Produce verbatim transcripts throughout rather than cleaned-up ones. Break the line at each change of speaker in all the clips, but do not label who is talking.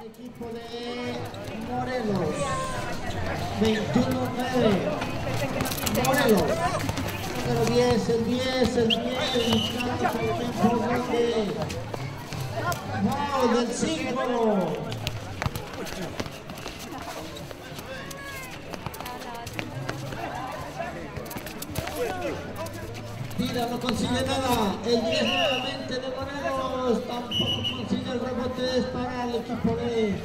equipo de Morelos. veintiuno nueve. Morelos. Número diez, el diez, el diez. Buscando el tiempo grande. Wow, del cinco. Tira, no consigue nada. El diez nuevamente de Morelos. Tampoco consigue el rebote. Es para el equipo de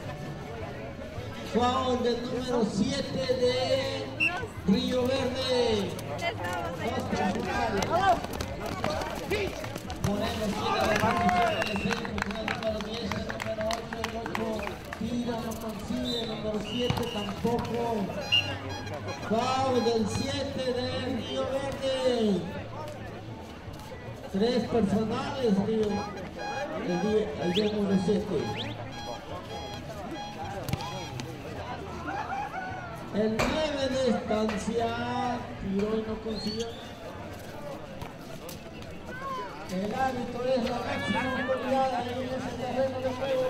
foul del número siete de Río Verde. Dos personales. Morelos tira la posición de centro. El número diez, el número ocho, el ocho. Tira, no consigue. El número siete tampoco. Foul del siete de Río Verde. Tres personales, Río. El día número siete. El nueve de estancia. Tiró y no consiguió. El árbitro es la máxima autoridad en ese terreno de juego.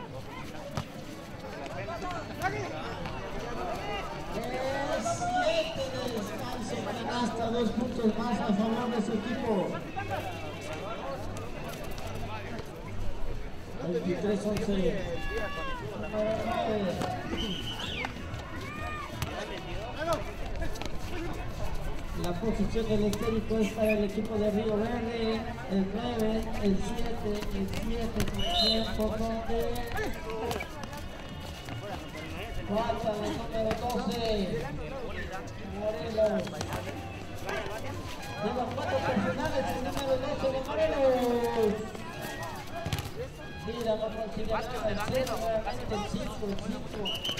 El siete de descanso, canasta, dos puntos más a favor de su equipo. veintitrés once. La posición del esférico es para el equipo de Río Verde. El nueve, el siete, el siete con tiempo donde falta el número doce. Morelos. De los cuatro personales, el número doce de Morelos. Mira, no consigue nada. El siete, nuevamente el cinco, el cinco.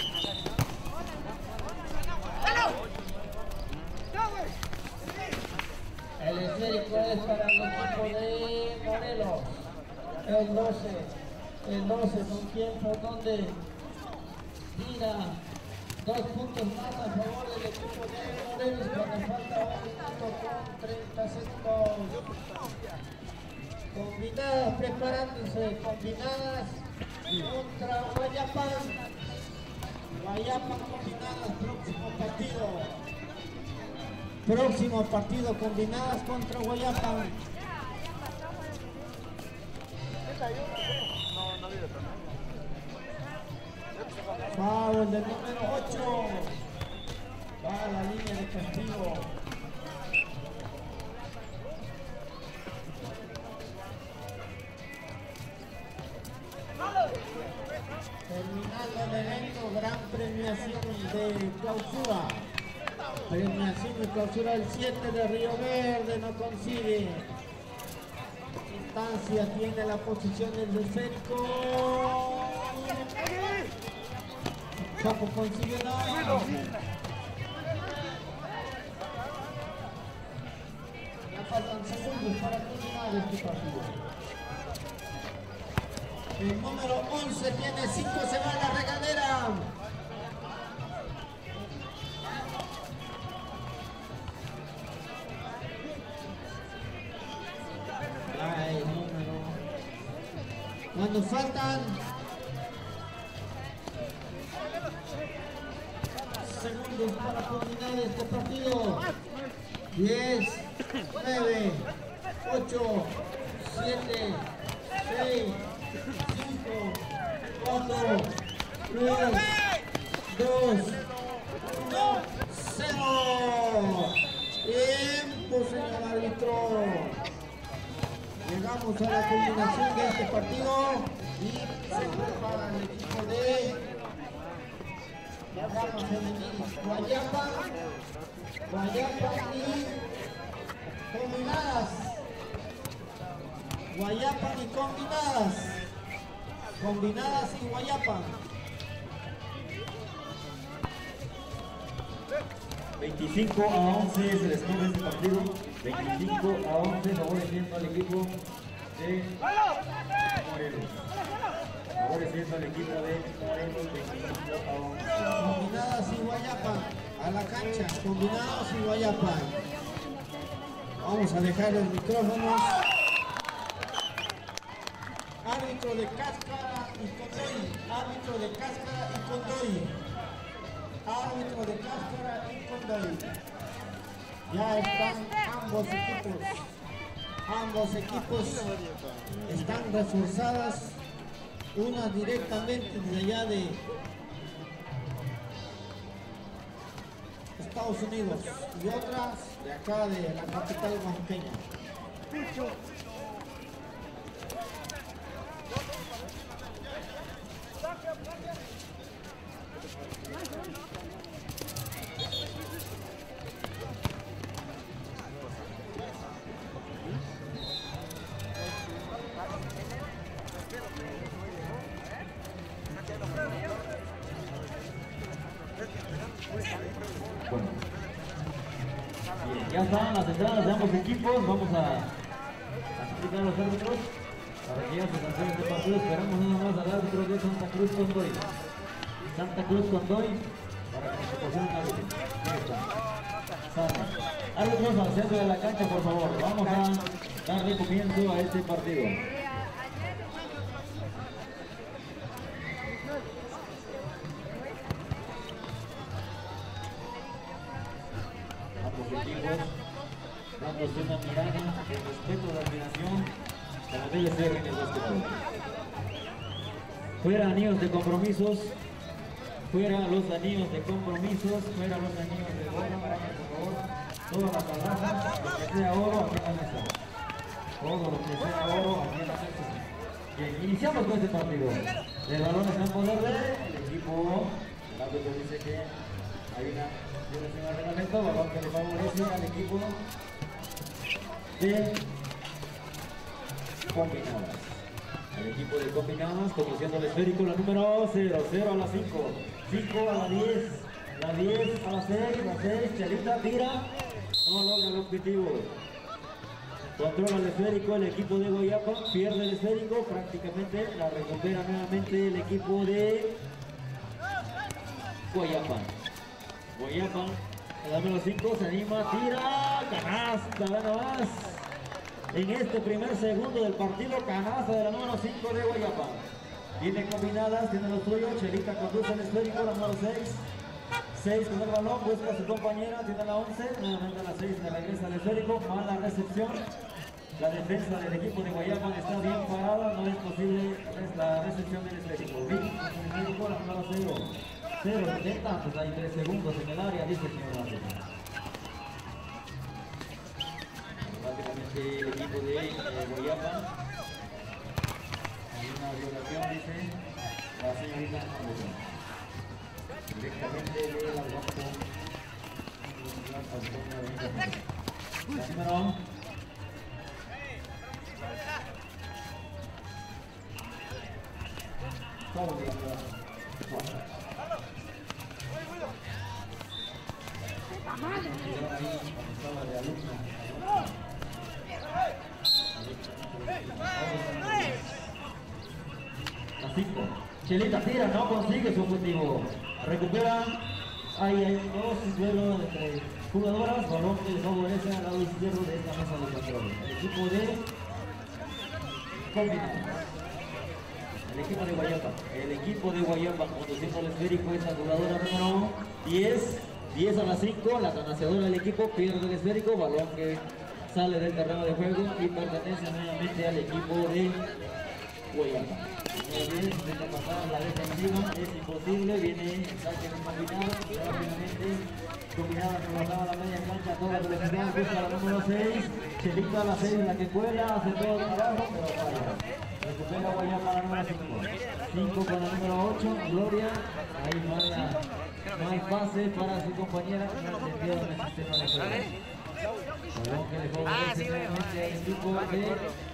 El esférico es para el equipo de Morelos. El doce. El doce con tiempo donde tira dos puntos más a favor del equipo de Morelos cuando falta un minuto con treinta segundos. Combinadas preparándose. Combinadas contra Guayapan. Guayapan combinadas, próximo partido. Próximo partido, combinadas contra Guayapan. Foul del número ocho. Va a la línea de castigo. Terminando el evento, gran premiación de clausura. Premiación y clausura el siete de Río Verde, no consigue. Instancia tiene la posición del esférico. Tampoco consigue nada. Ya faltan segundos para terminar este partido. El número once tiene cinco, se va a la regadera. Ay, número. Cuando faltan segundos para culminar este partido. diez, nueve, ocho, siete, seis, cinco, cuatro, tres, dos, uno, cero. Tiempo, señor árbitro. Llegamos a la culminación de este partido y se prepara el equipo de Guayapan femenil. Guayapan, Guayapan y combinadas. Guayapan y combinadas. Combinadas y Guayapan.
veinticinco a once es el score de este partido. veinticinco a once favoreciendo al equipo de Morelos. Favoreciendo al equipo de Morelos. veinticinco a once.
Combinadas y Guayapan. A la cancha. Combinados y Guayapan. Vamos a dejar los micrófonos. Árbitro de Cáscara y Cotoy. árbitro de Cáscara y Condoy. Árbitro de Cáscara y Condoy. Ya están ambos equipos. Ambos equipos están reforzadas. Una directamente desde allá de Estados Unidos y otras de acá de la capital oaxaqueña.
Bueno. Bien, ya están las entradas de ambos equipos. Vamos a, a explicar a los árbitros para que ya se cancele este partido. Esperamos nada más al árbitro de Santa Cruz Condoy. Santa Cruz Condoy para que nos proporcione un árbitro. Ahí está. Árbitros al centro de la cancha, por favor. Vamos a darle comienzo a este partido. Equipos dándose una mirada de respeto, de admiración, como debe ser en el básquetbol. Fuera anillos de compromisos, fuera los anillos de compromisos, fuera los anillos de oro, por favor, todas las palabras, lo que sea oro aquí en la mesa. Todo lo que sea oro aquí en la mesa. Bien, iniciamos con este partido. El balón está en poder del equipo. El árbitro dice que hay una violación al reglamento, balón que le favorece al equipo de combinadas. El equipo de combinadas, conociendo el esférico, la número cero, cero a la cinco, cinco a la diez, la diez a la seis, la seis, Chelita tira, no logra el objetivo. Controla el esférico el equipo de Guayapa, pierde el esférico, prácticamente la recupera nuevamente el equipo de Guayapa. Guayapa, el número cinco se anima, tira, canasta, nada más. En este primer segundo del partido, canasta de la número cinco de Guayapa. Tiene combinadas, tiene los suyos, Chelita conduce el esférico, la número seis. seis con el balón, busca a su compañera, tiene la once, nuevamente la seis le regresa al esférico, mala recepción. La defensa del equipo de Guayapa está bien parada, no es posible la recepción del esférico. Bien, el esférico, la número cero. cero setenta, pues hay tres segundos en el área, dice el señor árbitro. Prácticamente el equipo de eh, Guayapa. Hay una violación, dice la señorita árbitro. Directamente de la banco. La número todo bien, cinco. Chelita tira, no consigue su objetivo. Recupera. Ahí hay dos duelos entre jugadoras. Balón que le favorece al lado izquierdo de esta mesa de control. El equipo de combinado. El equipo de Guayapa. El equipo de Guayapa conduciendo el esférico es la jugadora número diez. diez a las cinco. La ganadora del equipo pierde el esférico. Balón que sale del terreno de juego y pertenece nuevamente al equipo de Guayapa. Muy bien, intenta pasar la defensiva, es imposible, viene el saque de combinado, rápidamente combinada se bajaba la media cancha, toda la velocidad, busca la número seis, Chelita la seis, la que cuela, hace todo el trabajo, pero falla. Recupera Guayapa la número cinco, cinco con la número ocho, Gloria, ahí manda mal pase para su compañera, no entendió en el sistema de juego. Balón que le favorece nuevamente al equipo de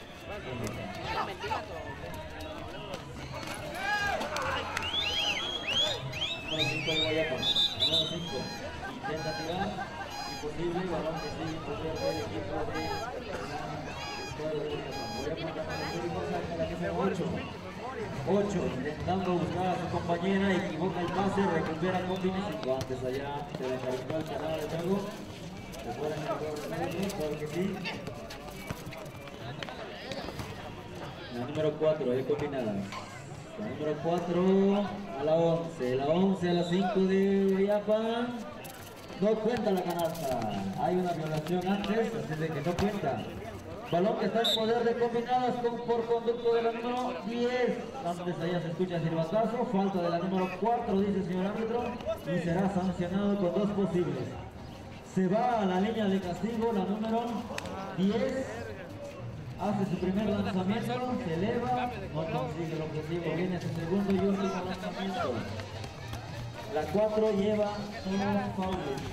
número cinco de Guayapa, número cinco, intenta tirar, imposible, balón que sigue en poder del equipo de la escuadra de Guayapa. Guayapa saca la que sea ocho, ocho, intentando buscar a su compañera, equivoca el pase, recupera combinación, antes allá se descargó el canal de juego, se fuera en el juego de medio, claro que sí. La número cuatro, es combinada. La número cuatro a la once, la once a la cinco de Guayapa. No cuenta la canasta. Hay una violación antes, así de que no cuenta. Balón que está en poder de combinadas con, por conducto de la número diez. Antes allá se escucha el silbatazo. Falta de la número cuatro, dice el señor árbitro. Y será sancionado con dos posibles. Se va a la línea de castigo la número diez. Hace su primer lanzamiento, se eleva, no consigue el objetivo, viene su segundo y último lanzamiento. La cuatro lleva unos faules.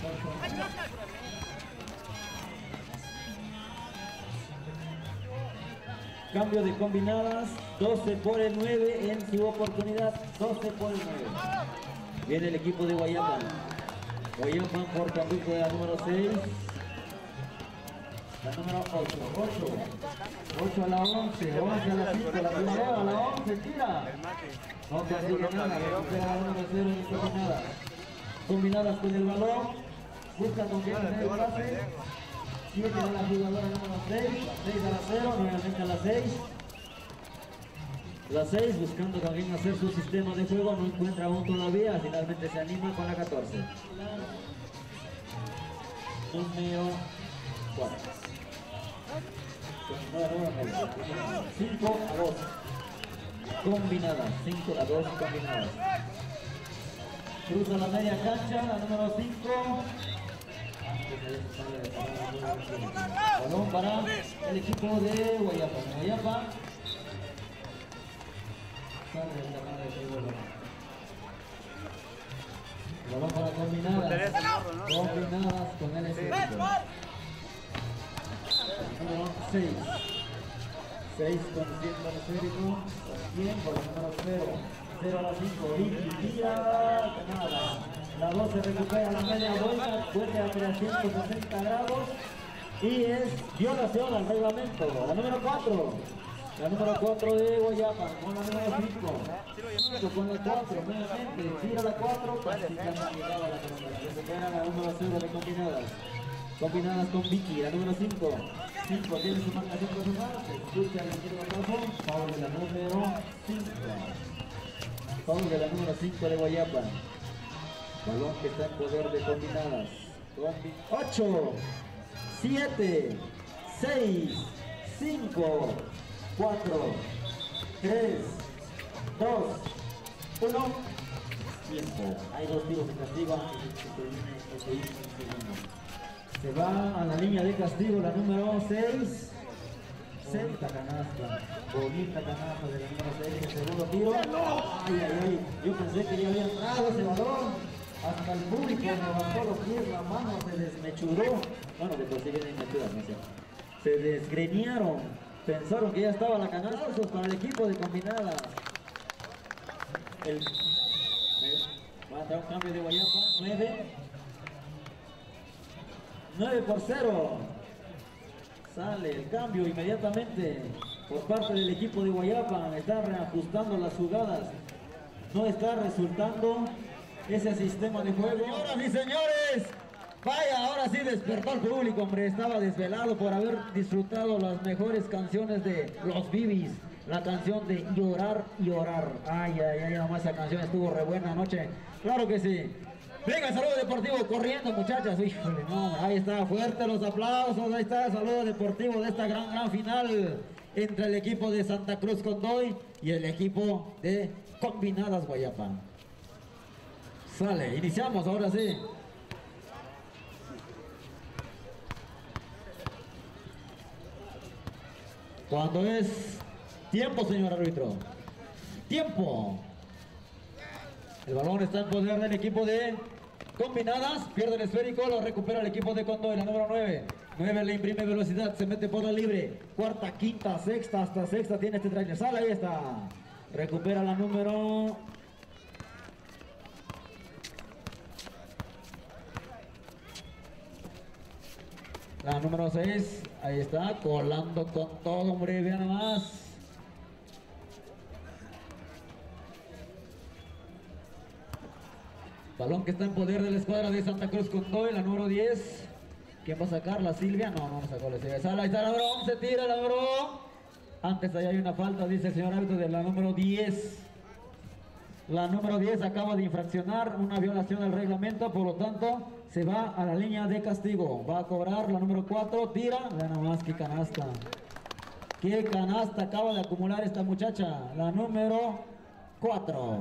Cambio de combinadas, doce por el nueve en su oportunidad, doce por el nueve. Viene el equipo de Guayapa. Guayapa por conducto de la número seis. La número ocho, ocho, ocho a la once, once a la cinco, la primera a la once, tira. No consigue nada, recupera la número cero y combinadas. Combinadas con el balón, busca con quién hacer el pase. siete a la jugadora número seis, seis a la cero, nuevamente a la seis. La seis buscando con quién hacer su sistema de juego, no encuentra aún todavía, finalmente se anima con la catorce. Número cuatro. cinco a dos. Combinadas, cinco a dos combinadas. Cruza la media cancha, la número cinco. Balón para el equipo de Guayapa. Guayapa. Balón para combinadas. Combinadas con el equipo. Número seis. seis con ciento esférico. cien por el número cero. cero a la cinco. Ricky tira. Nada. La doce recupera la media vuelta. Vuelve a trescientos sesenta grados. Y es violación al reglamento. La número cuatro. La número cuatro de Guayapa. Con la número cinco. cinco con el cuatro. Nuevamente. Tira la cuatro. Recupera la número cero de combinadas. Combinadas con Vicky, la número cinco. cinco tiene su marcación personal. Se escucha el tiro de abajo. Foul de la número cinco. Foul de la número cinco de Guayapa. Balón que está en poder de combinadas. ocho, siete, seis, cinco, cuatro, tres, dos, uno. Tiempo. Hay dos tiros de castigo antes de que termine este segundo. Se va a la línea de castigo la número seis. Bonita canasta. Bonita canasta de la número seis. El segundo tiro. Ay, ay, ay. Yo pensé que ya había entrado ese balón. Hasta el público levantó los pies, la mano se desmechuró. Bueno, de por sí vienen mechuras, no sé. Se desgreñaron. Pensaron que ya estaba la canasta. Eso es para el equipo de combinadas. El... Va a entrar un cambio de Guayapa. nueve. nueve por cero. Sale el cambio inmediatamente por parte del equipo de Guayapa. Está reajustando las jugadas. No está resultando ese sistema de juego. Señoras y señores, vaya, ahora sí despertó el público, hombre. Estaba desvelado por haber disfrutado las mejores canciones de Los Bibis. La canción de Llorar y Orar. Ay, ay, ay, nomás esa canción estuvo re buena anoche. Claro que sí. Venga, Saludo Deportivo corriendo, muchachas. Híjole, no, ahí está, fuerte los aplausos. Ahí está, Saludo Deportivo de esta gran, gran final entre el equipo de Santa Cruz Condoy y el equipo de Combinadas Guayapa. Sale, iniciamos ahora sí. Cuando es tiempo, señor árbitro. Tiempo. El balón está en poder del equipo de Combinadas. Pierde el esférico, lo recupera el equipo de Condoy, la número nueve. nueve le imprime velocidad, se mete por la libre. Cuarta, quinta, sexta, hasta sexta tiene este trailer. Sale, ahí está. Recupera la número... La número seis, ahí está, colando con todo, hombre, vean nomás. Balón que está en poder de la escuadra de Santa Cruz Condoy, la número diez. ¿Quién va a sacar? ¿La Silvia? No, no, no sacó la Silvia. Sale, ahí está la número once, tira la número. Antes ahí hay una falta, dice el señor árbitro, de la número diez.
La número diez acaba de infraccionar una violación del reglamento, por lo tanto se va a la línea de castigo. Va a cobrar la número cuatro, tira, vean nada más qué canasta. Qué canasta acaba de acumular esta muchacha, la número cuatro.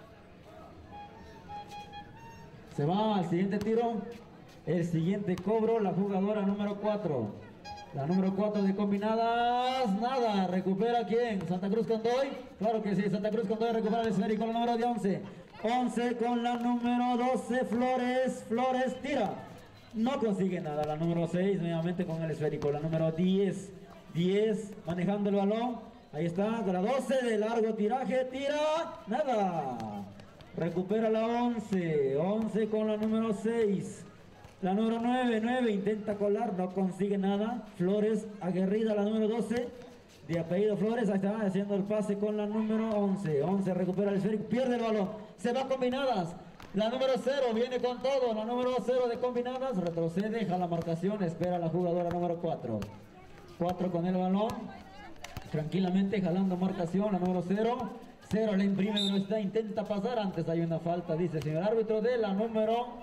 Se va al siguiente tiro, el siguiente cobro, la jugadora número cuatro. La número cuatro de combinadas, nada, recupera quién, Santa Cruz Condoy, claro que sí, Santa Cruz Condoy recupera el esférico, la número de once, once con la número doce, Flores, Flores tira, no consigue nada, la número seis nuevamente con el esférico, la número diez, diez manejando el balón, ahí está, la doce de largo tiraje, tira, nada, recupera la once, once con la número seis. La número nueve, nueve intenta colar, no consigue nada. Flores aguerrida, la número doce, de apellido Flores, ahí está haciendo el pase con la número once. once recupera el esférico, pierde el balón, se va a combinadas. La número cero viene con todo, la número cero de combinadas, retrocede, deja la marcación, espera la jugadora número cuatro. cuatro con el balón, tranquilamente jalando marcación, la número cero. cero le imprime velocidad, intenta pasar, antes hay una falta, dice el señor árbitro, de la número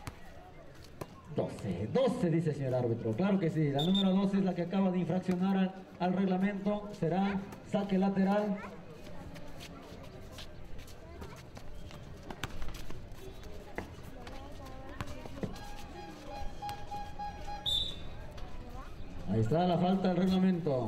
doce, doce dice el señor árbitro, claro que sí, la número doce es la que acaba de infraccionar al, al reglamento, será saque lateral. Ahí está la falta del reglamento.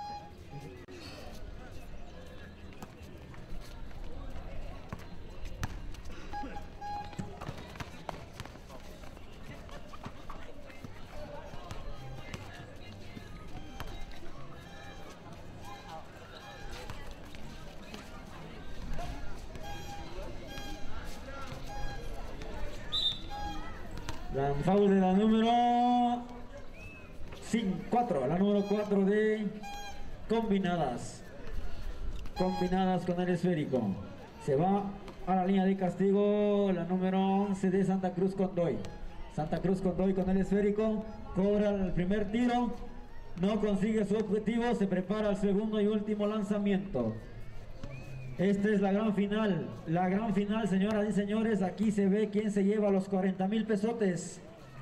La foul de la número cuatro, la número cuatro de combinadas. Combinadas con el esférico. Se va a la línea de castigo la número once de Santa Cruz Condoy. Santa Cruz Condoy con el esférico. Cobra el primer tiro. No consigue su objetivo. Se prepara el segundo y último lanzamiento. Esta es la gran final, la gran final, señoras y señores. Aquí se ve quién se lleva los cuarenta mil pesotes.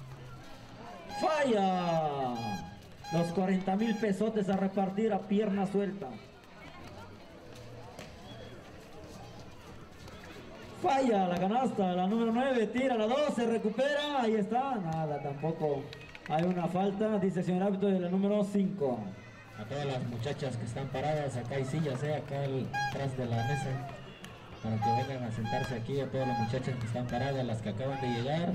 ¡Falla! Los cuarenta mil pesotes a repartir a pierna suelta. Falla la canasta, la número nueve, tira la doce, recupera, ahí está. Nada, tampoco hay una falta, dice el señor árbitro de la número cinco.
A todas las muchachas que están paradas, acá hay sillas, eh, acá atrás de la mesa, para que vengan a sentarse aquí. A todas las muchachas que están paradas, las que acaban de llegar,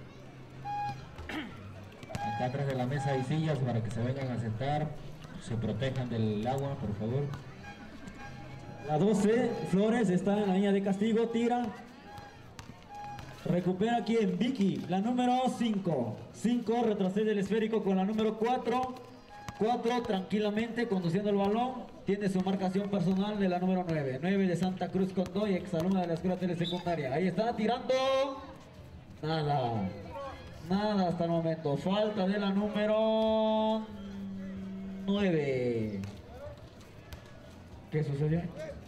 acá atrás de la mesa hay sillas para que se vengan a sentar, se protejan del agua, por favor.
La doce, Flores, está en la línea de castigo, tira, recupera aquí en Vicky, la número cinco, cinco retrocede el esférico con la número cuatro. cuatro tranquilamente conduciendo el balón, tiene su marcación personal de la número nueve, nueve de Santa Cruz Condoy, exalumna de la escuela telesecundaria. Ahí está tirando, nada, nada hasta el momento. Falta de la número nueve. ¿Qué sucedió?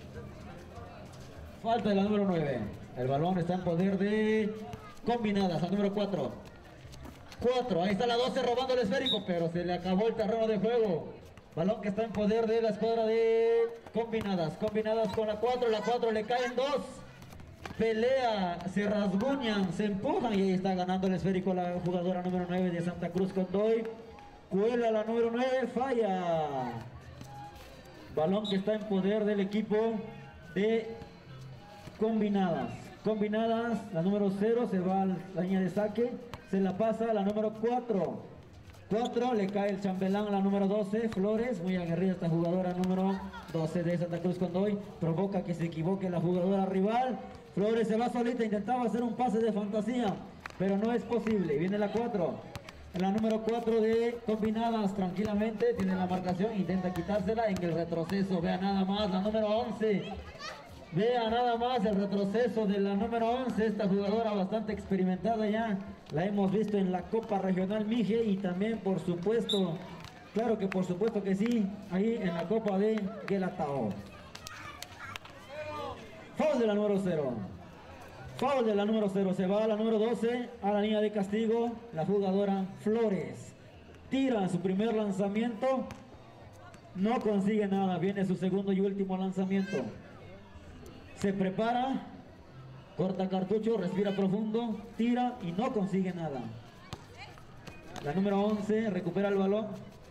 Falta de la número nueve. El balón está en poder de combinadas, la número cuatro. cuatro, ahí está la doce robando el esférico, pero se le acabó el terreno de juego. Balón que está en poder de la escuadra de combinadas. Combinadas con la cuatro, la cuatro le caen dos. Pelea, se rasguñan, se empujan y ahí está ganando el esférico la jugadora número nueve de Santa Cruz Condoy. Cuela la número nueve, falla. Balón que está en poder del equipo de combinadas. Combinadas, la número cero se va a la línea de saque. Se la pasa a la número cuatro. cuatro, le cae el chambelán a la número doce. Flores, muy aguerrida esta jugadora número doce de Santa Cruz Condoy. Provoca que se equivoque la jugadora rival. Flores se va solita, intentaba hacer un pase de fantasía, pero no es posible. Viene la cuatro. La número cuatro de combinadas, tranquilamente, tiene la marcación, intenta quitársela en el retroceso. Vea nada más, la número once. Vea nada más el retroceso de la número once, esta jugadora bastante experimentada ya. La hemos visto en la Copa Regional Mije y también, por supuesto, claro que por supuesto que sí, ahí en la Copa de Guelatao. Foul de la número cero. Foul de la número cero. Se va a la número doce, a la línea de castigo, la jugadora Flores. Tira su primer lanzamiento. No consigue nada. Viene su segundo y último lanzamiento. Se prepara. Corta cartucho, respira profundo, tira y no consigue nada. La número once recupera el balón.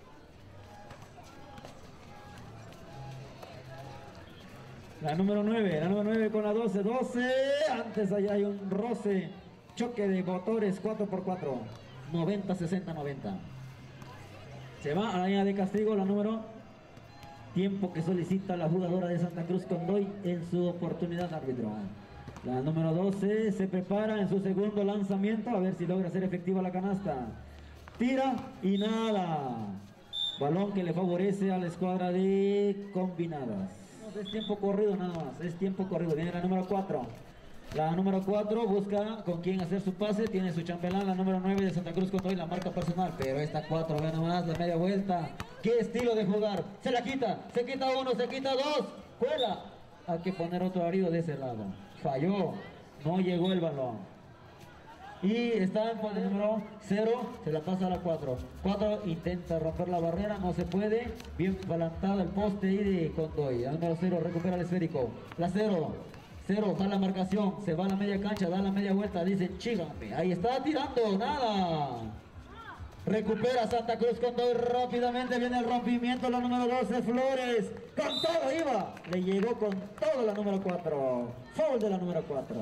La número nueve, la número nueve con la doce, doce. Antes allá hay un roce, choque de motores cuatro por cuatro. noventa, sesenta, noventa. Se va a la línea de castigo la número. Tiempo que solicita la jugadora de Santa Cruz Condoy en su oportunidad, árbitro. La número doce se prepara en su segundo lanzamiento, a ver si logra hacer efectiva la canasta. Tira y nada. Balón que le favorece a la escuadra de combinadas. Es tiempo corrido nada más, es tiempo corrido. Viene la número cuatro. La número cuatro busca con quién hacer su pase, tiene su chambelán. La número nueve de Santa Cruz Condoy, la marca personal. Pero esta cuatro, ve nomás, de media vuelta. ¿Qué estilo de jugar? Se la quita, se quita uno, se quita dos. Juega. Hay que poner otro herido de ese lado. Falló, no llegó el balón. Y está en el número cero, se la pasa a la cuatro. cuatro intenta romper la barrera, no se puede. Bien plantado el poste ahí de Condoy. El número cero recupera el esférico. La cero, cero, da la marcación, se va a la media cancha, da la media vuelta, dicen chígame. Ahí está tirando, nada. Recupera Santa Cruz Condoy rápidamente, viene el rompimiento, la número doce, Flores, con todo iba, le llegó con todo la número cuatro, foul de la número cuatro.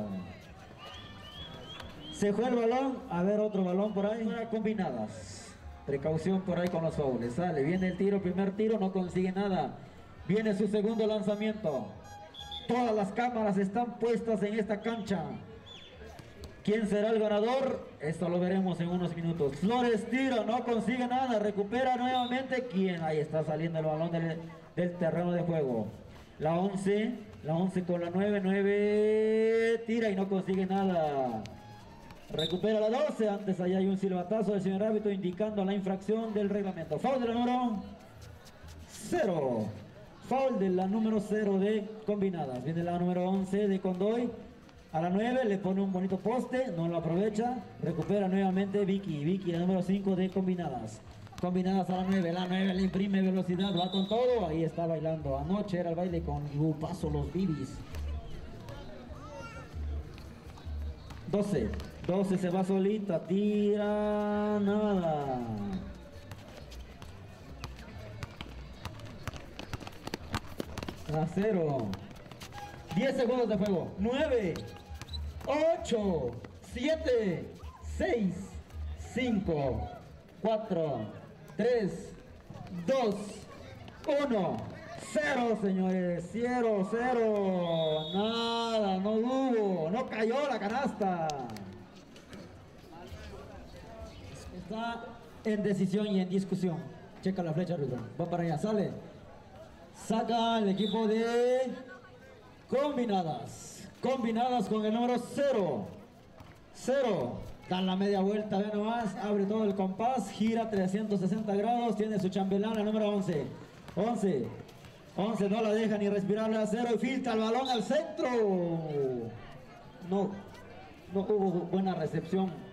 Se fue el balón, a ver otro balón por ahí, combinadas, precaución por ahí con los fouls, sale, viene el tiro, primer tiro, no consigue nada, viene su segundo lanzamiento, todas las cámaras están puestas en esta cancha. ¿Quién será el ganador? Esto lo veremos en unos minutos. Flores tira, no consigue nada, recupera nuevamente. ¿Quién? Ahí está saliendo el balón del, del terreno de juego. La once, la once con la nueve, nueve, tira y no consigue nada. Recupera la doce, antes allá hay un silbatazo del señor árbitro indicando la infracción del reglamento. Foul de la número cero. Foul de la número cero de combinadas. Viene la número once de Condoy. A la nueve le pone un bonito poste, no lo aprovecha, recupera nuevamente Vicky, Vicky la número cinco de combinadas. Combinadas a la nueve, la nueve le imprime velocidad, va con todo, ahí está bailando. Anoche era el baile con uh, paso los bibis. doce, doce se va solita, tira, nada. A cero. diez segundos de juego. nueve, ocho, siete, seis, cinco, cuatro, tres, dos, uno, cero, señores, cero, cero, nada, no hubo, no cayó la canasta. Está en decisión y en discusión. Checa la flecha, Rubén, va para allá, sale. Saca el equipo de combinadas, combinadas con el número cero, cero, da la media vuelta, ve nomás, abre todo el compás, gira trescientos sesenta grados, tiene su chambelán, el número once, once, once, no la deja ni respirarle a cero y filtra el balón al centro, no, no hubo buena recepción.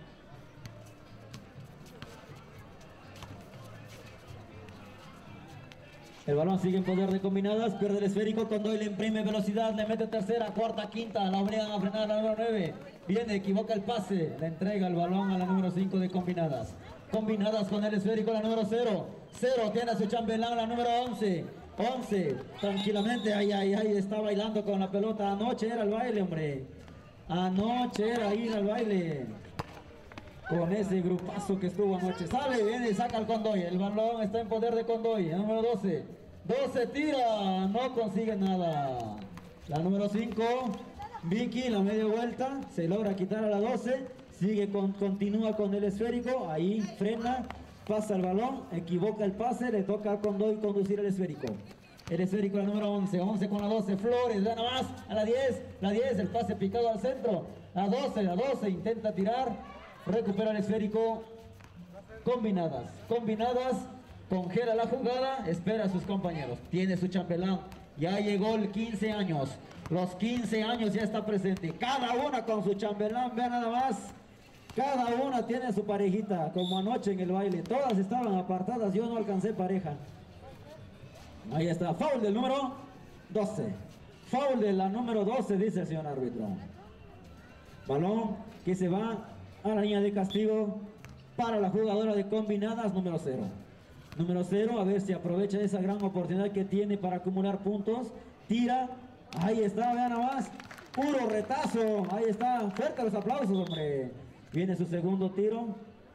El balón sigue en poder de combinadas, pierde el esférico, Condoy le imprime velocidad, le mete tercera, cuarta, quinta, la obligan a frenar a la número nueve. Viene, equivoca el pase, le entrega el balón a la número cinco de combinadas. Combinadas con el esférico, la número cero. cero, tiene a su chambelán, la número once. once, tranquilamente, ay, ay, ay, está bailando con la pelota. Anoche era el baile, hombre. Anoche era ir al baile. Con ese grupazo que estuvo anoche. Sale, viene y saca el Condoy. El balón está en poder de Condoy. El número doce. doce tira. No consigue nada. La número cinco. Vicky, la media vuelta. Se logra quitar a la doce. Sigue con, continúa con el esférico. Ahí frena. Pasa el balón. Equivoca el pase. Le toca a Condoy conducir el esférico. El esférico, la número once. once con la doce. Flores, da nada más. A la diez. La diez. El pase picado al centro. La doce. La doce. Intenta tirar. Recupera el esférico. Combinadas, combinadas, congela la jugada, espera a sus compañeros. Tiene su chambelán, ya llegó el quince años. Los quince años ya está presente. Cada una con su chambelán, vean nada más. Cada una tiene su parejita, como anoche en el baile. Todas estaban apartadas, yo no alcancé pareja. Ahí está, foul del número doce. Foul de la número doce, dice el señor árbitro. Balón que se va a la línea de castigo para la jugadora de combinadas número cero. Número cero, a ver si aprovecha esa gran oportunidad que tiene para acumular puntos. Tira, ahí está, vean nada más. Puro retazo, ahí está. Fuerte los aplausos, hombre. Viene su segundo tiro.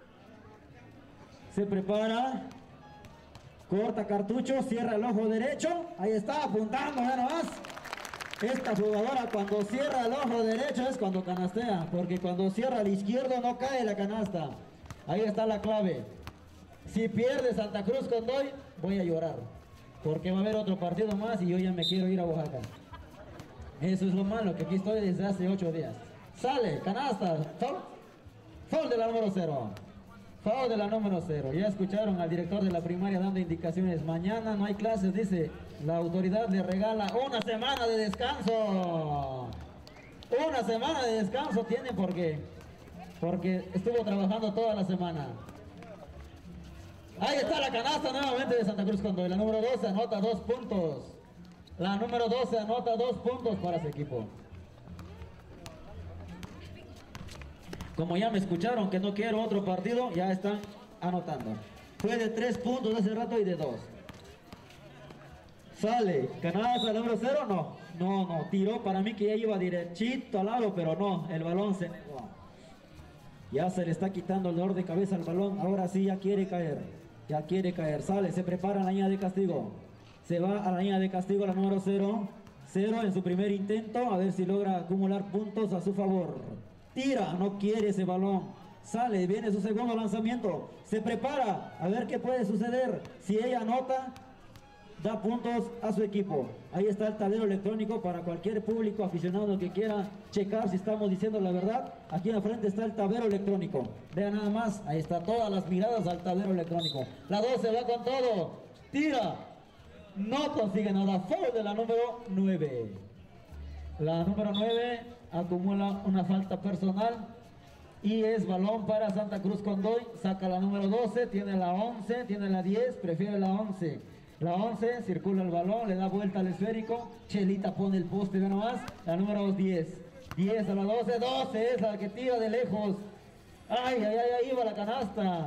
Se prepara. Corta cartucho, cierra el ojo derecho. Ahí está, apuntando, vean nada más. Esta jugadora cuando cierra el ojo derecho es cuando canastea, porque cuando cierra el izquierdo no cae la canasta. Ahí está la clave. Si pierde Santa Cruz Condoy, voy a llorar, porque va a haber otro partido más y yo ya me quiero ir a Oaxaca. Eso es lo malo, que aquí estoy desde hace ocho días. Sale, canasta, foul, foul de la número cero. Foul de la número cero. Ya escucharon al director de la primaria dando indicaciones. Mañana no hay clases, dice. La autoridad le regala una semana de descanso. Una semana de descanso tiene porque, porque estuvo trabajando toda la semana. Ahí está la canasta nuevamente de Santa Cruz Condoy. La número doce anota dos puntos. La número doce anota dos puntos para su equipo. Como ya me escucharon que no quiero otro partido, ya están anotando. Fue de tres puntos hace rato y de dos. Sale, canasta el número cero, no, no, no, tiró para mí que ya iba derechito al lado, pero no, el balón se negó. Ya se le está quitando el dolor de cabeza al balón, ahora sí ya quiere caer, ya quiere caer, sale, se prepara en la línea de castigo. Se va a la línea de castigo la número cero, cero en su primer intento, a ver si logra acumular puntos a su favor. Tira, no quiere ese balón. Sale, viene su segundo lanzamiento. Se prepara, a ver qué puede suceder. Si ella anota, da puntos a su equipo. Ahí está el tablero electrónico para cualquier público aficionado que quiera checar si estamos diciendo la verdad. Aquí en la frente está el tablero electrónico. Vean nada más, ahí está todas las miradas al tablero electrónico. La doce va con todo. Tira, no consigue nada. Foul de la número nueve. La número nueve acumula una falta personal y es balón para Santa Cruz Condoy. Saca la número doce, tiene la once, tiene la diez, prefiere la once. La once, circula el balón, le da vuelta al esférico. Chelita pone el poste, ve nomás. La número diez, diez a la doce, doce es la que tira de lejos. Ay, ay, ay, ahí va la canasta.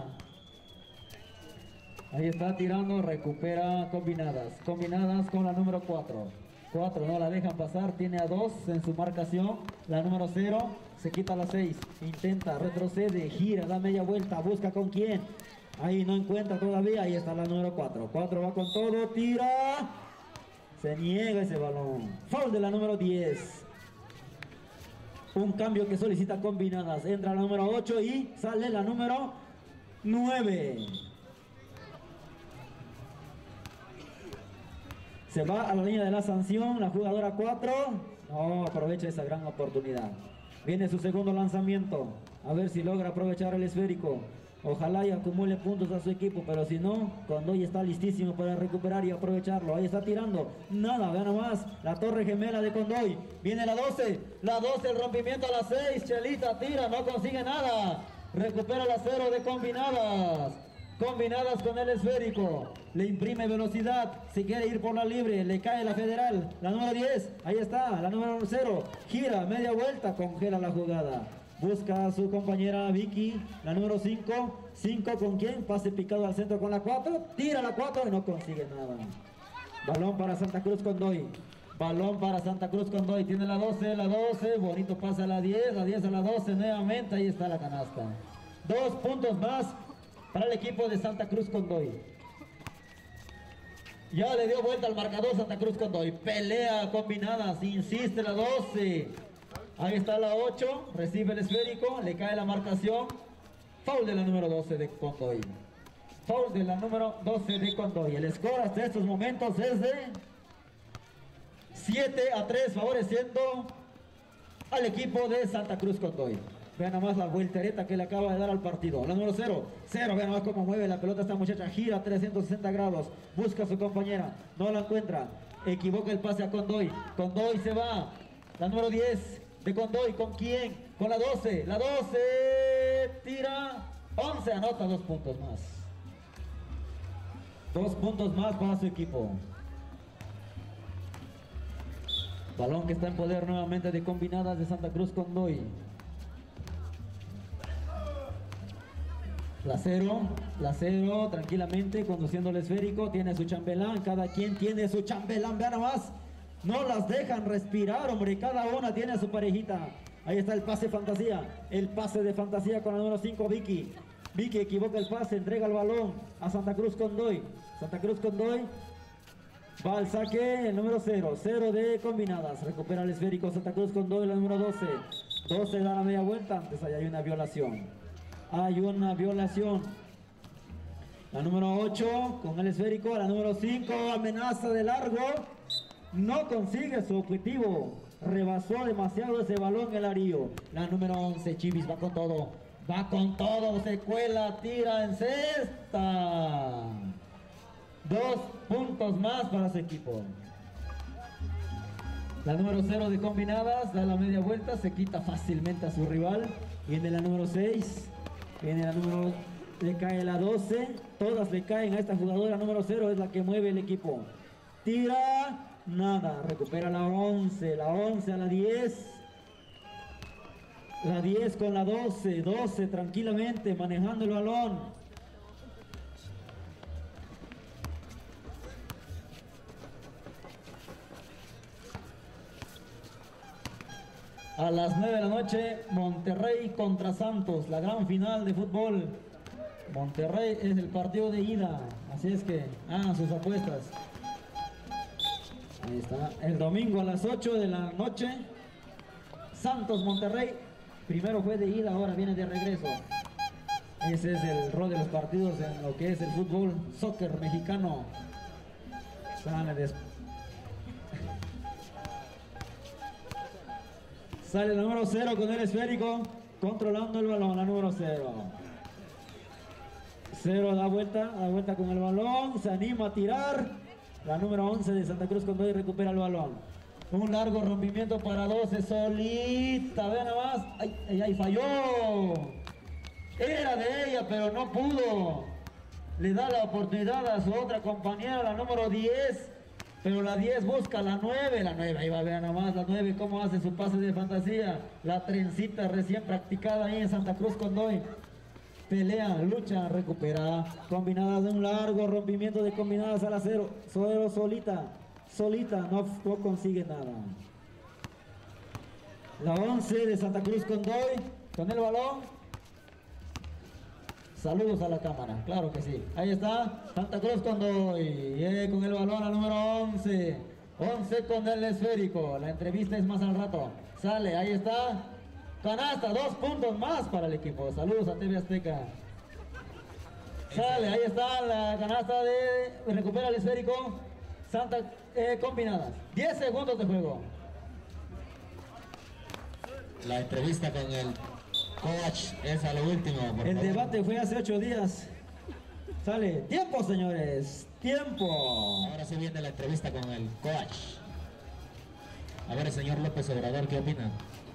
Ahí está tirando, recupera combinadas. Combinadas con la número cuatro. cuatro no la dejan pasar, tiene a dos en su marcación. La número cero se quita la seis, intenta, retrocede, gira, da media vuelta, busca con quién. Ahí no encuentra todavía, ahí está la número cuatro. cuatro va con todo, tira. Se niega ese balón. Foul de la número diez. Un cambio que solicita combinadas. Entra la número ocho y sale la número nueve. Se va a la línea de la sanción, la jugadora cuatro. No, aprovecha esa gran oportunidad. Viene su segundo lanzamiento. A ver si logra aprovechar el esférico. Ojalá y acumule puntos a su equipo, pero si no, Condoy está listísimo para recuperar y aprovecharlo. Ahí está tirando. Nada, vean nomás. La torre gemela de Condoy. Viene la doce. La doce, el rompimiento a la seis. Chelita tira, no consigue nada. Recupera la cero de combinadas. Combinadas con el esférico. Le imprime velocidad. Si quiere ir por la libre, le cae la federal. La número diez. Ahí está. La número cero. Gira, media vuelta. Congela la jugada. Busca a su compañera Vicky, la número cinco. cinco con quién, pase picado al centro con la cuatro. Tira la cuatro y no consigue nada. Balón para Santa Cruz Condoy. Balón para Santa Cruz Condoy. Tiene la doce, la doce. Bonito pasa a la diez, la diez a la doce nuevamente. Ahí está la canasta. Dos puntos más para el equipo de Santa Cruz Condoy. Ya le dio vuelta al marcador Santa Cruz Condoy. Pelea combinadas, insiste la doce. Ahí está la ocho, recibe el esférico, le cae la marcación. Foul de la número doce de Condoy. Foul de la número doce de Condoy. El score hasta estos momentos es de siete a tres, favoreciendo al equipo de Santa Cruz Condoy. Vean nomás la voltereta que le acaba de dar al partido. La número cero, cero, vean nomás cómo mueve la pelota esta muchacha. Gira trescientos sesenta grados, busca a su compañera, no la encuentra. equivoca el pase a Condoy. Condoy se va. La número diez de Condoy. ¿Con quién? Con la doce. La doce. Tira. once. Anota dos puntos más. Dos puntos más para su equipo. Balón que está en poder nuevamente de Combinadas de Santa Cruz Condoy. La cero, la cero, tranquilamente, conduciendo el esférico, tiene su chambelán, cada quien tiene su chambelán, vean nomás, no las dejan respirar, hombre, cada una tiene a su parejita. Ahí está el pase fantasía, el pase de fantasía con la número cinco, Vicky. Vicky equivoca el pase, entrega el balón a Santa Cruz Condoy. Santa Cruz Condoy va al saque, el número cero, cero de Combinadas, recupera el esférico Santa Cruz Condoy, la número doce. doce da la media vuelta, antes ahí hay una violación. Hay una violación. La número ocho con el esférico. La número cinco, amenaza de largo. No consigue su objetivo. Rebasó demasiado ese balón el arío. La número once, Chivis, va con todo. Va con todo. Se cuela, tira en cesta. Dos puntos más para su equipo. La número cero de Combinadas da la media vuelta. Se quita fácilmente a su rival. Viene la número seis. Viene la número, le cae la doce, todas le caen a esta jugadora número cero, es la que mueve el equipo. Tira, nada, recupera la once, la once a la diez. La diez con la doce, doce tranquilamente manejando el balón. A las nueve de la noche, Monterrey contra Santos, la gran final de fútbol. Monterrey es el partido de ida, así es que hagan sus apuestas. Ahí está, el domingo a las ocho de la noche, Santos Monterrey, primero fue de ida, ahora viene de regreso. Ese es el rol de los partidos en lo que es el fútbol, soccer mexicano. Sale después. Sale el número cero con el esférico, controlando el balón, la número cero. cero da vuelta, da vuelta con el balón, se anima a tirar. La número once de Santa Cruz Condoy recupera el balón. Un largo rompimiento para doce, solita, vean nada más. Ay, ay, ay, falló. Era de ella, pero no pudo. Le da la oportunidad a su otra compañera, la número diez. Pero la diez busca la nueve, la nueve, ahí va, vean nomás, la nueve cómo hace su pase de fantasía, la trencita recién practicada ahí en Santa Cruz Condoy. Pelea, lucha, recupera, Combinadas de un largo rompimiento de Combinadas a la cero, cero solita, solita, no, no consigue nada. La once de Santa Cruz Condoy, con el balón. Saludos a la cámara, claro que sí. Ahí está, Santa Cruz Condoy, eh, con el balón a número once. once con el esférico, la entrevista es más al rato. Sale, ahí está, canasta, dos puntos más para el equipo. Saludos a T V Azteca. Sale, ahí está la canasta de, recupera el esférico, Santa eh, Combinadas. diez segundos de juego.
La entrevista con el coach es a lo último, por
El
favor.
debate fue hace ocho días. Sale, tiempo señores, tiempo.
Ahora sí viene la entrevista con el coach. A ver, el señor López Obrador, ¿qué opina?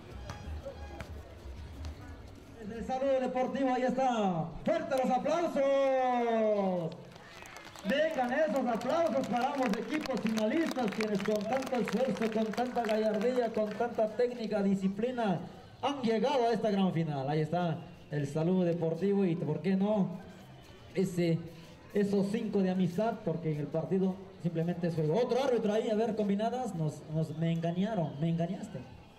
Desde el saludo deportivo, ahí está. ¡Fuerte los aplausos! Vengan esos aplausos para ambos equipos finalistas, quienes con tanto esfuerzo, con tanta gallardía, con tanta técnica, disciplina, han llegado a esta gran final. Ahí está el saludo deportivo y, ¿por qué no? Ese, esos cinco de amistad, porque en el partido simplemente es juego. Otro árbitro ahí, a ver, Combinadas, nos, nos, me engañaron, me engañaste.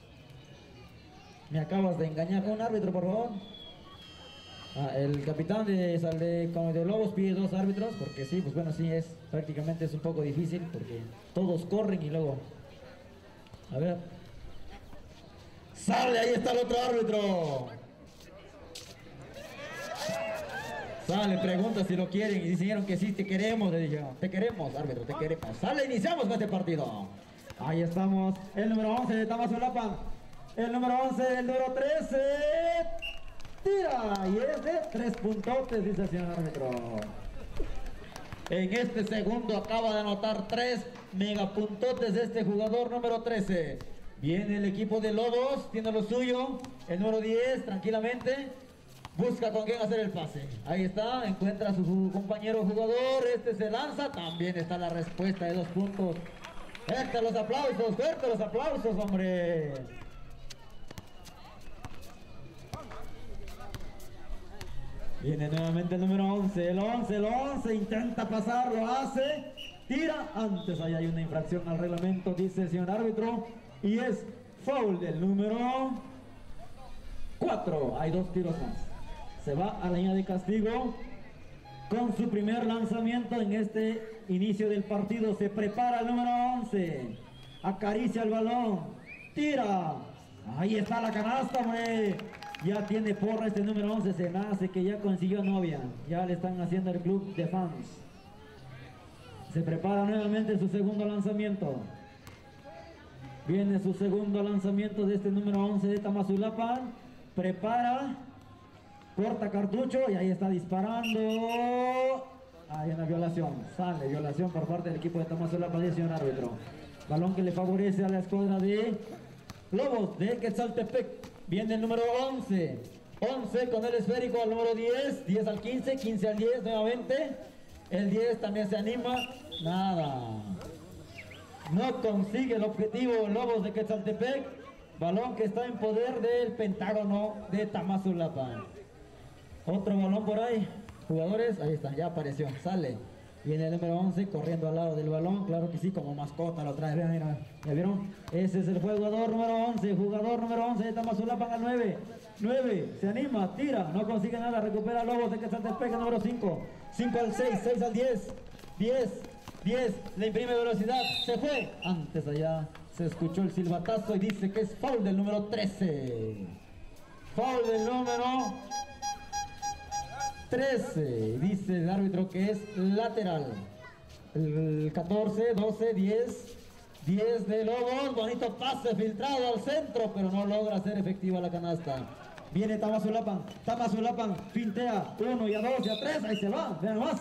Me acabas de engañar. Un árbitro, por favor. Ah, el capitán de, de, de Lobos pide dos árbitros, porque sí, pues bueno, sí, es prácticamente es un poco difícil, porque todos corren y luego... A ver... ¡Sale! Ahí está el otro árbitro. Sale, pregunta si lo quieren y dijeron que sí, te queremos. Le dije, te queremos, árbitro, te queremos. Sale, iniciamos con este partido. Ahí estamos, el número once de Tamazulapan. El número once, el número trece. Tira, y es de tres puntotes, dice el señor árbitro. En este segundo acaba de anotar tres megapuntotes de este jugador número trece. Viene el equipo de Lobos, tiene lo suyo. El número diez, tranquilamente, busca con quién hacer el pase. Ahí está, encuentra a su compañero jugador. Este se lanza, también está la respuesta de dos puntos. Fuerte los aplausos, fuerte los aplausos, hombre. Viene nuevamente el número once, el once, el once, intenta pasar, lo hace, tira, antes ahí hay una infracción al reglamento, dice el señor árbitro, y es foul del número cuatro, hay dos tiros más. Se va a la línea de castigo con su primer lanzamiento en este inicio del partido. Se prepara el número once, acaricia el balón, tira, ahí está la canasta, hombre. Ya tiene porra este número once, se nace que ya consiguió novia. Ya le están haciendo el club de fans. Se prepara nuevamente su segundo lanzamiento. Viene su segundo lanzamiento de este número once de Tamazulapan. Prepara. Corta cartucho y ahí está disparando. Hay una violación. Sale violación por parte del equipo de Tamazulapan, dice el señor árbitro. Balón que le favorece a la escuadra de Lobos de Quetzaltepec. Viene el número once, once con el esférico al número diez, diez al quince, quince al diez nuevamente. El diez también se anima, nada. No consigue el objetivo Lobos de Quetzaltepec. Balón que está en poder del Pentágono de Tamazulapan. Otro balón por ahí, jugadores, ahí está, ya apareció, sale. Viene el número once corriendo al lado del balón, claro que sí, como mascota lo trae, mira, ¿ya vieron? Ese es el jugador número once, jugador número once de Tamazulapan al nueve, nueve, se anima, tira, no consigue nada, recupera Lobos de Quetzaltepec, número cinco, cinco al seis, seis al diez, diez, diez, le imprime velocidad, se fue, antes allá se escuchó el silbatazo y dice que es foul del número trece, foul del número trece, dice el árbitro que es lateral. El catorce, doce, diez, diez de Lobos, bonito pase filtrado al centro, pero no logra hacer efectiva la canasta. Viene Tamazulapan, Tamazulapan, fintea, uno y a dos y a tres, ahí se va, vean más.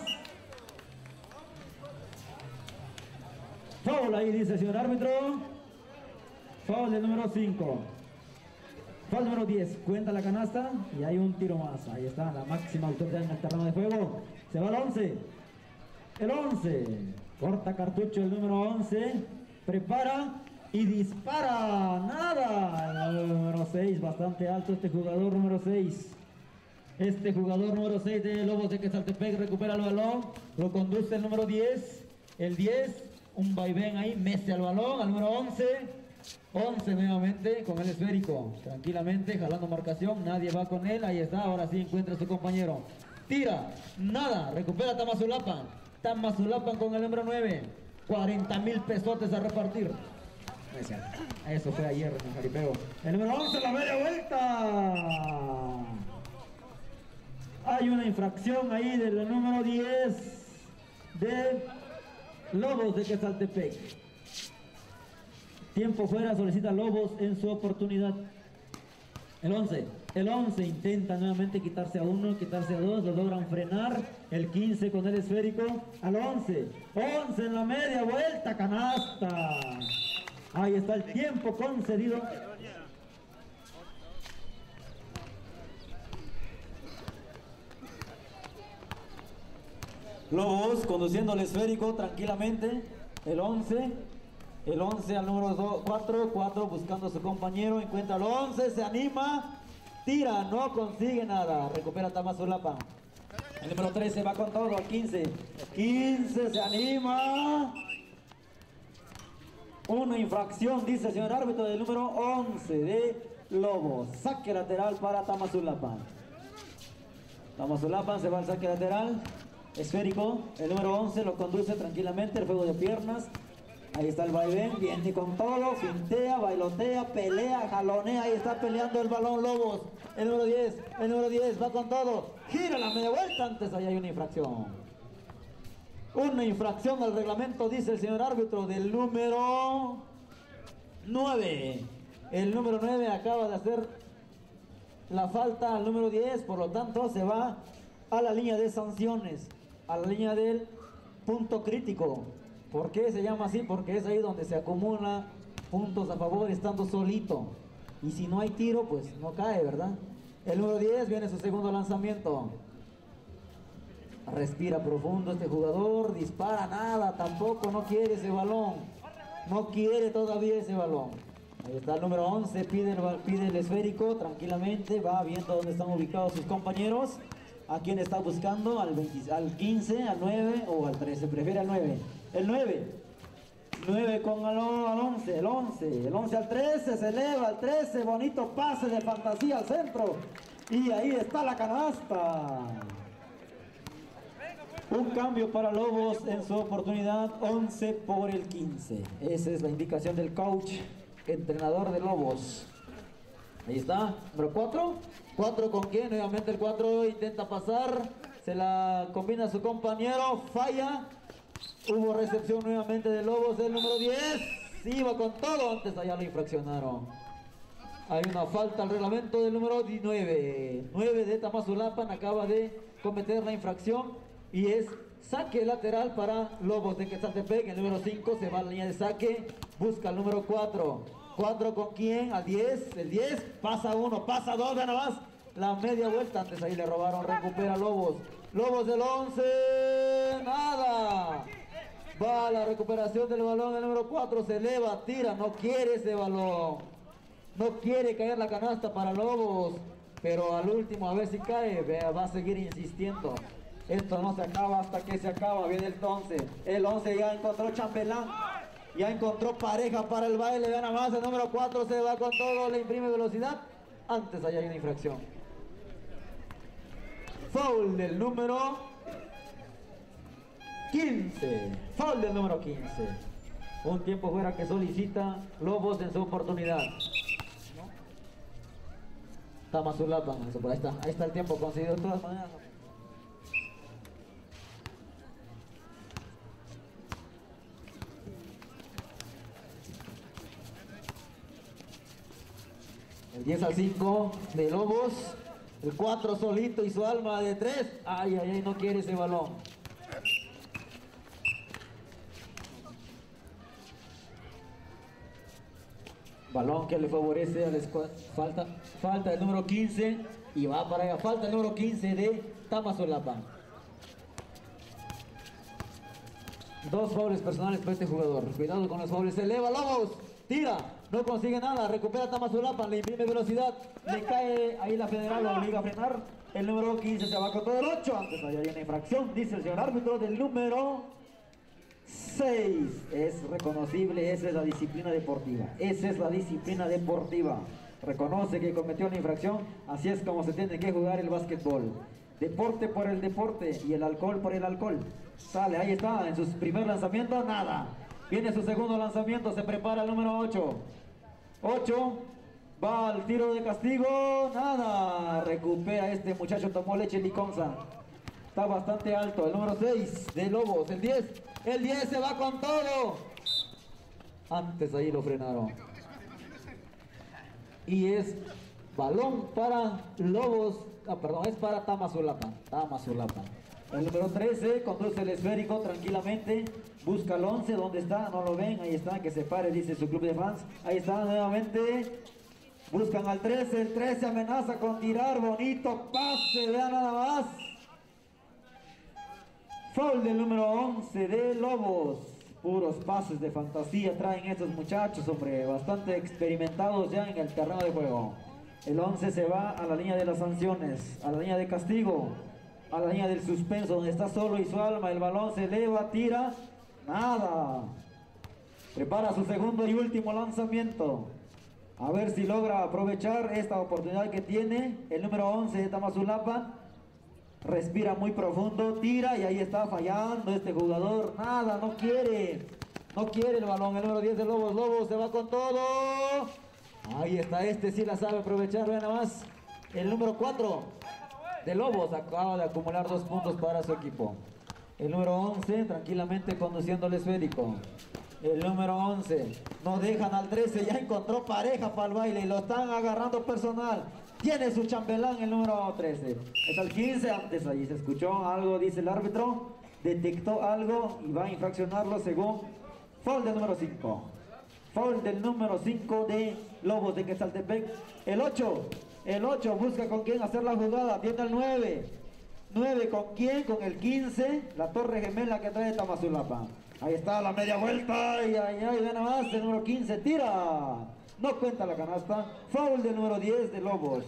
Foul ahí dice el señor árbitro, foul del número cinco. Foul número diez, cuenta la canasta y hay un tiro más. Ahí está la máxima autoridad en el terreno de juego. Se va el once. El once. Corta cartucho el número once. Prepara y dispara. Nada. El número seis, bastante alto este jugador número seis. Este jugador número seis de Lobos de Quetzaltepec recupera el balón. Lo conduce el número diez. El diez, un vaivén ahí, mece al balón. Al número once. once nuevamente con el esférico, tranquilamente jalando marcación, nadie va con él, ahí está, ahora sí encuentra a su compañero, tira, nada, recupera Tamazulapan, Tamazulapan con el número nueve, cuarenta mil pesotes a repartir, eso fue ayer en el jaripeo, el número once, la media vuelta, hay una infracción ahí del número diez de Lobos de Quetzaltepec. Tiempo fuera, solicita Lobos en su oportunidad. El once. El once intenta nuevamente quitarse a uno, quitarse a dos, lo logran frenar. El quince con el esférico. Al once. once en la media vuelta, canasta. Ahí está el tiempo concedido. Lobos conduciendo el esférico tranquilamente. El once. El once al número cuatro, cuatro buscando a su compañero, encuentra al once, se anima, tira, no consigue nada, recupera Tamazulapan. El número trece va con todo, al quince, quince se anima. Una infracción, dice el señor árbitro, del número once de Lobos. Saque lateral para Tamazulapan. Tamazulapan se va al saque lateral, esférico, el número once lo conduce tranquilamente, el juego de piernas. Ahí está el vaivén, viene con todo, fintea, bailotea, pelea, jalonea, ahí está peleando el balón Lobos. El número diez, el número diez va con todo, gira la media vuelta, antes ahí hay una infracción. Una infracción al reglamento, dice el señor árbitro, del número nueve. El número nueve acaba de hacer la falta al número diez, por lo tanto se va a la línea de sanciones, a la línea del punto crítico. ¿Por qué se llama así? Porque es ahí donde se acumulan puntos a favor estando solito. Y si no hay tiro, pues no cae, ¿verdad? El número diez viene su segundo lanzamiento. Respira profundo este jugador, dispara nada, tampoco, no quiere ese balón. No quiere todavía ese balón. Ahí está el número once, pide el, pide el esférico tranquilamente, va viendo dónde están ubicados sus compañeros. ¿A quién está buscando? Al, veinte, al quince, al nueve o al trece, prefiere al nueve. El nueve. nueve con el, al once, el once, el once al trece, se eleva al trece, bonito pase de fantasía al centro. Y ahí está la canasta. Un cambio para Lobos en su oportunidad, once por el quince. Esa es la indicación del coach, entrenador de Lobos. Ahí está, número cuatro. cuatro con quién, nuevamente el cuatro intenta pasar, se la combina su compañero, falla. Hubo recepción nuevamente de Lobos, el número diez. Iba con todo, antes allá lo infraccionaron. Hay una falta al reglamento del número nueve. nueve de Tamazulapan acaba de cometer la infracción. Y es saque lateral para Lobos de Quetzaltepec. El número cinco se va a la línea de saque. Busca el número cuatro. cuatro con quién, al diez. El diez pasa uno, pasa dos, ya nomás. La media vuelta, antes ahí le robaron, recupera Lobos. Lobos del once, nada. Va la recuperación del balón, el número cuatro se eleva, tira, no quiere ese balón. No quiere caer la canasta para Lobos. Pero al último a ver si cae, vea, va a seguir insistiendo. Esto no se acaba hasta que se acaba. Viene el once. El once ya encontró chambelán. Ya encontró pareja para el baile. Vean nada más. El número cuatro se va con todo. Le imprime velocidad. Antes allá hay una infracción. Foul del número quince. Foul del número quince. Un tiempo fuera que solicita Lobos en su oportunidad. Tamazulapan. Ahí está. Ahí está el tiempo concedido de todas maneras. El diez al cinco de Lobos. El cuatro solito y su alma de tres. Ay, ay, ay, no quiere ese balón. Balón que le favorece al escuadra. Falta, falta el número quince. Y va para allá. Falta el número quince de Tamazulapan. Dos faules personales para este jugador. Cuidado con los faules. Se eleva Lobos. Tira. No consigue nada, recupera Tamazulapan, le imprime velocidad, le cae ahí la federal, lo obliga a frenar. El número quince se va con todo el ocho, antes allá hay una infracción, dice el señor árbitro del número seis. Es reconocible, esa es la disciplina deportiva, esa es la disciplina deportiva. Reconoce que cometió una infracción, así es como se tiene que jugar el básquetbol. Deporte por el deporte y el alcohol por el alcohol. Sale, ahí está, en sus primer lanzamientos, nada. Viene su segundo lanzamiento, se prepara el número ocho. ocho, va al tiro de castigo, nada, recupera este muchacho, tomó leche liconza, está bastante alto. El número seis de Lobos, el diez, el diez se va con todo, antes ahí lo frenaron. Y es balón para Lobos, ah, perdón, es para Tamazulapan, Tamazulapan. El número trece conduce el esférico tranquilamente, busca el once, ¿dónde está? No lo ven, ahí está, que se pare, dice su club de fans. Ahí está nuevamente, buscan al trece, el trece amenaza con tirar, bonito pase, vean nada más. Foul del número once de Lobos, puros pases de fantasía traen estos muchachos, hombre, bastante experimentados ya en el terreno de juego. El once se va a la línea de las sanciones, a la línea de castigo, a la línea del suspenso, donde está solo y su alma. El balón se eleva, tira, nada. Prepara su segundo y último lanzamiento. A ver si logra aprovechar esta oportunidad que tiene el número once de Tamazulapan. Respira muy profundo, tira y ahí está fallando este jugador. Nada, no quiere. No quiere el balón. El número diez de Lobos. Lobos se va con todo. Ahí está, este sí la sabe aprovechar, vean nada más. El número cuatro de Lobos acaba de acumular dos puntos para su equipo. El número once tranquilamente conduciendo el esférico. El número once, no dejan al trece, ya encontró pareja para el baile y lo están agarrando personal. Tiene su chambelán el número trece. Es el quince, antes allí se escuchó algo, dice el árbitro. detectó algo y va a infraccionarlo según foul del número cinco. Foul del número cinco de Lobos de Quetzaltepec. El ocho. El ocho busca con quién hacer la jugada. Tiene el nueve. nueve con quién, con el quince. La torre gemela que trae Tamazulapa. Ahí está la media vuelta. Ay, ay, ay, ve nada más. El número quince tira. No cuenta la canasta. Foul del número diez de Lobos.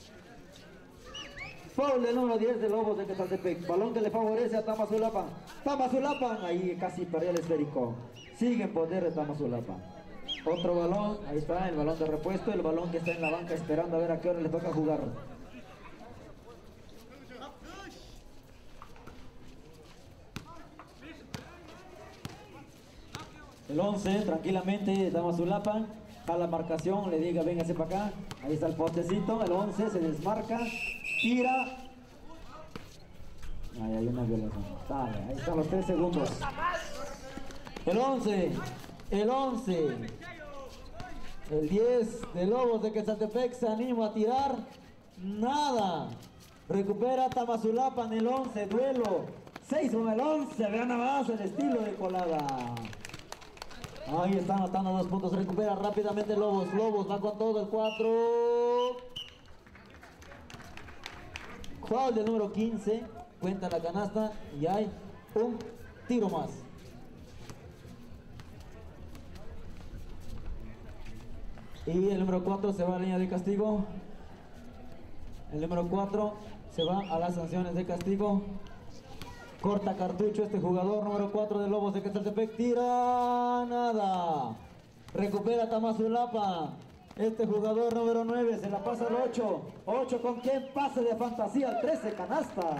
Foul del número diez de Lobos de Quetzaltepec. Balón que le favorece a Tamazulapan. Tamazulapan. Ahí casi perdió el esférico. Sigue en poder de Tamazulapan. Otro balón. Ahí está el balón de repuesto. El balón que está en la banca esperando a ver a qué hora le toca jugar. El once, tranquilamente, Tamazulapan. A la marcación, le diga, véngase para acá. Ahí está el postecito. El once se desmarca. Tira. Ahí hay una violación. Dale, ahí están los tres segundos. El once. El once. El diez de Lobos de Quetzaltepec se anima a tirar. Nada. Recupera Tamazulapan el once. Duelo. seis con el once. Vean nada más el estilo de colada. Ahí está anotando dos puntos. Recupera rápidamente Lobos. Lobos va con todo el cuatro. Foul del número quince. Cuenta la canasta. Y hay un tiro más. Y el número cuatro se va a la línea de castigo. El número cuatro se va a las sanciones de castigo. Corta cartucho este jugador, número cuatro de Lobos de Quetzaltepec. Tira nada. Recupera Tamazulapa. Este jugador número nueve se la pasa al ocho. ocho con quién, pase de fantasía al trece, canasta.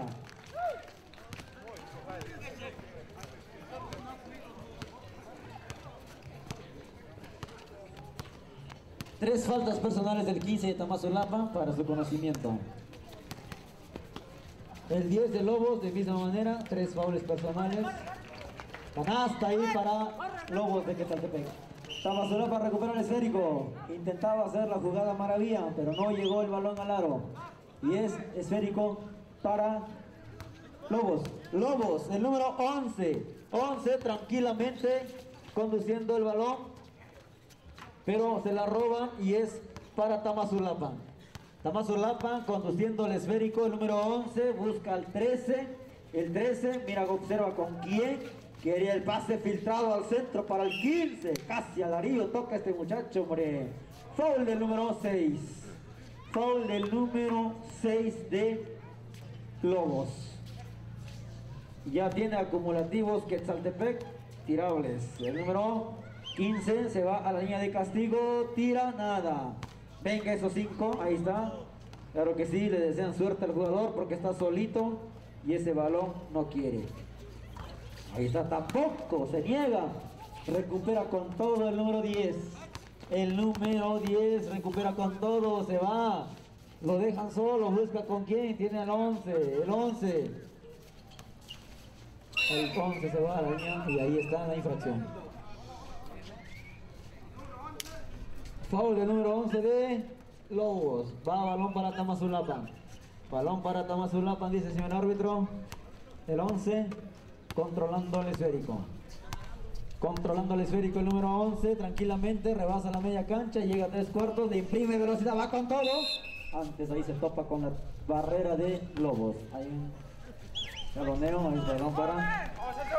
Tres faltas personales del quince de Tamazulapa para su conocimiento. El diez de Lobos de misma manera, tres faules personales. Canasta ahí para Lobos de Quetzaltepec. Tamazulapa recupera el esférico. Intentaba hacer la jugada maravilla, pero no llegó el balón al aro. Y es esférico para Lobos. Lobos, el número once. once tranquilamente conduciendo el balón. Pero se la roban y es para Tamazulapa. Tamazulapa conduciendo el esférico, el número once, busca al trece. El trece, mira, observa con quién. Quería el pase filtrado al centro para el quince. Casi a Darío toca este muchacho, hombre. Foul del número seis. Foul del número seis de Lobos. Ya tiene acumulativos Quetzaltepec tirables. El número quince se va a la línea de castigo. Tira nada. Venga esos cinco. Ahí está. Claro que sí, le desean suerte al jugador porque está solito y ese balón no quiere. Ahí está, tampoco, se niega. Recupera con todo el número diez. El número diez recupera con todo, se va. Lo dejan solo, busca con quién. Tiene el once, el once. El once se va a la línea y ahí está la infracción. Foul del número once de Lobos. Va balón para Tamazulapan. Balón para Tamazulapan, dice el señor árbitro. El once. Controlando el esférico. Controlando el esférico el número once. Tranquilamente rebasa la media cancha. Llega a tres cuartos. Le imprime velocidad. Va con todo. Antes ahí se topa con la barrera de Lobos. Hay un galoneo. Ahí el balón para.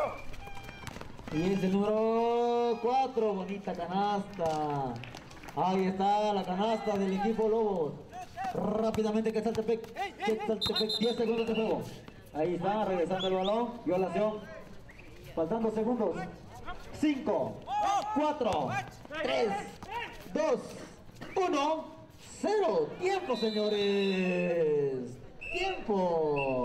Y es el número cuatro. Bonita canasta. Ahí está la canasta del equipo Lobos. Rápidamente Quetzaltepec. Quetzaltepec. diez segundos de juego. Ahí está, regresando el balón. Violación. Faltando segundos. cinco, cuatro, tres, dos, uno, cero. Tiempo, señores. Tiempo.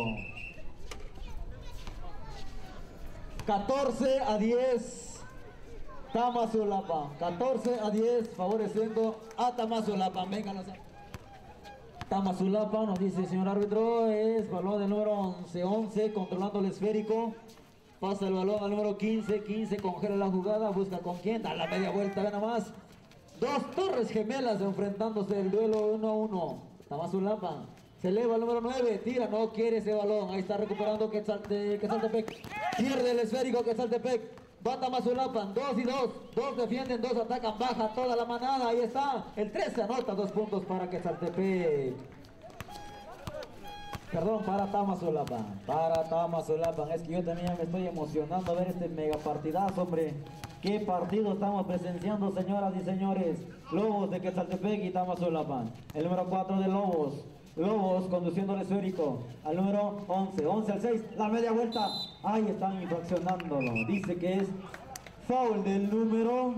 catorce a diez. Tamazulapa. catorce a diez. Favoreciendo a Tamazulapa. Venga, los... Tamazulapa, nos dice el señor árbitro, es balón del número once, once, controlando el esférico, pasa el balón al número quince, quince, congela la jugada, busca con quién, da la media vuelta, ve nada más, dos torres gemelas enfrentándose el duelo uno a uno, Tamazulapa Se eleva el número nueve, tira, no quiere ese balón. Ahí está recuperando Quetzal- Quetzaltepec. Pierde el esférico Quetzaltepec. Va Tamazulapan, dos y dos. Dos defienden, dos atacan, baja toda la manada. Ahí está. El trece anota dos puntos para Quetzaltepec. Perdón, para Tamazulapan. Para Tamazulapan. Es que yo también me estoy emocionando a ver este mega partidazo, hombre. ¿Qué partido estamos presenciando, señoras y señores? Lobos de Quetzaltepec y Tamazulapan. El número cuatro de Lobos. Lobos conduciendo el esférico al número once. once al seis. La media vuelta. Ahí están infraccionándolo. Dice que es foul del número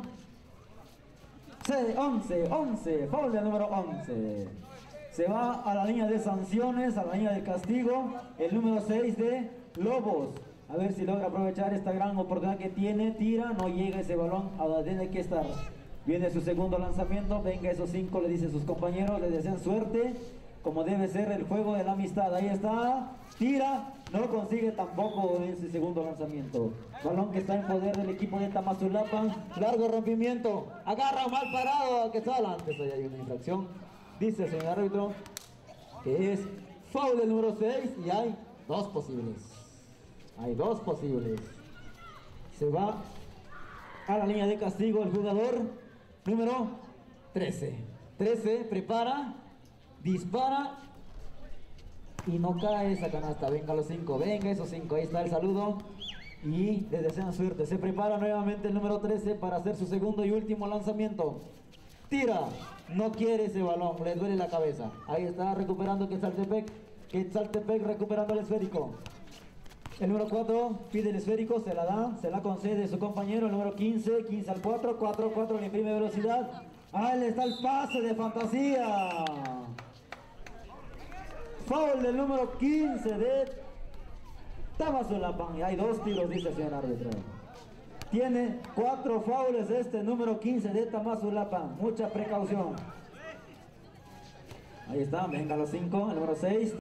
once. once. Foul del número once. Se va a la línea de sanciones, a la línea del castigo, el número seis de Lobos. A ver si logra aprovechar esta gran oportunidad que tiene. Tira, no llega ese balón a donde tiene que estar. Viene su segundo lanzamiento. Venga, esos cinco, le dicen sus compañeros, le desean suerte, como debe ser el juego de la amistad. Ahí está, tira, no consigue tampoco en su segundo lanzamiento. Balón que está en poder del equipo de Tamazulapan. Largo rompimiento, agarra mal parado a Quetzal. Antes ahí hay una infracción. Dice el señor árbitro que es foul del número seis y hay dos posibles. Hay dos posibles. Se va a la línea de castigo el jugador número trece. trece, prepara, dispara y no cae esa canasta. Venga los cinco, venga esos cinco. Ahí está el saludo y les desean suerte. Se prepara nuevamente el número trece para hacer su segundo y último lanzamiento. Tira, no quiere ese balón, le duele la cabeza. Ahí está recuperando Quetzaltepec. Quetzaltepec recuperando el esférico. El número cuatro pide el esférico, se la da, se la concede su compañero. El número quince, quince al cuatro, cuatro, cuatro, le imprime velocidad. Ahí está el pase de fantasía. Foul del número quince de Tamazulapan. Y hay dos tiros, dice el señor árbitro. Tiene cuatro faules este número quince de Tamazulapan. Mucha precaución. Ahí está, venga los cinco, el número seis.